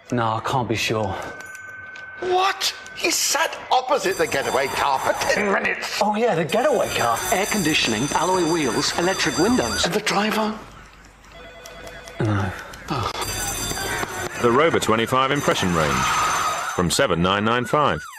No, I can't be sure. What? He sat opposite the getaway car for 10 minutes. Oh, yeah, the getaway car. Air conditioning, alloy wheels, electric windows. And the driver? No. Oh. The Rover 25 impression range from $7,995.